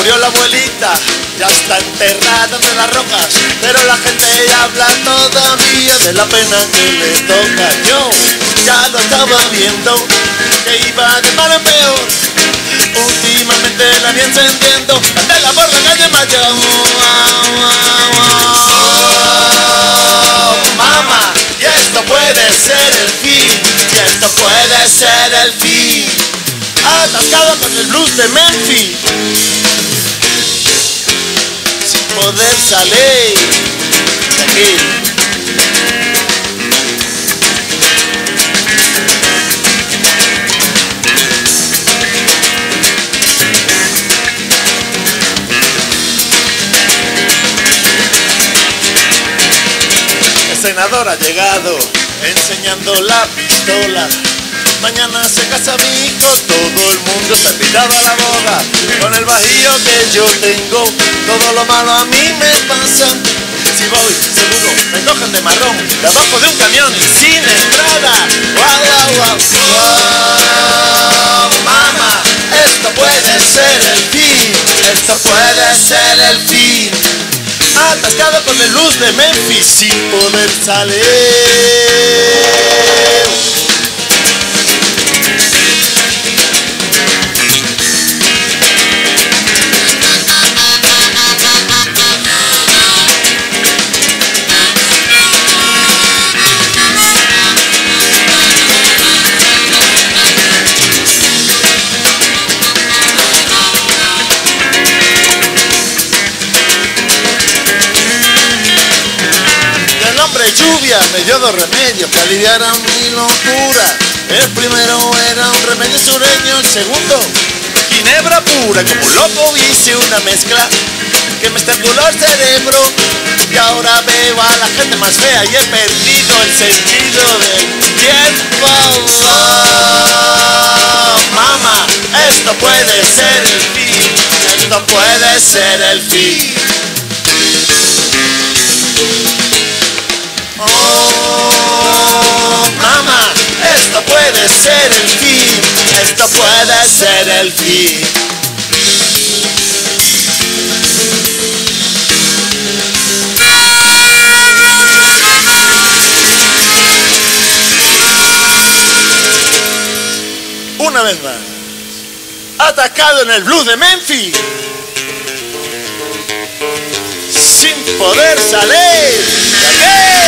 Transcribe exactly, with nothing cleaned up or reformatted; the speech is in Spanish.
murió la abuelita, ya está enterrada entre las rocas, pero la gente habla todavía de la pena que le toca. Yo ya lo estaba viendo, que iba de mal en peor. Últimamente la vi encendiendo candela por la calle Mayor. Oh, mamá, y esto puede ser el fin, y esto puede ser el fin. Atascado con el blues de Memphis, sin poder salir de aquí. El senador ha llegado enseñando la pistola. Mañana se casa mi hijo, todo el mundo está invitado a la boda. Con el bajío que yo tengo, todo lo malo a mí me pasa. Si voy, seguro me cogen de marrón, debajo de un camión y sin entrada. Guau, guau, guau. Oh, mamá, esto puede ser el fin, esto puede ser el fin. Atascado con el blues de Memphis, sin poder salir. Lluvia me dio dos remedios que aliviaran mi locura. El primero era un remedio sureño, el segundo ginebra pura. Como un loco hice una mezcla que me estranguló el cerebro, y ahora veo a la gente más fea y he perdido el sentido del tiempo. Oh, mamá, esto puede ser el fin, esto puede ser el fin. Oh, mamá, esto puede ser el fin, esto puede ser el fin. Una vez más, atacado en el blues de Memphis, sin poder salir de aquí.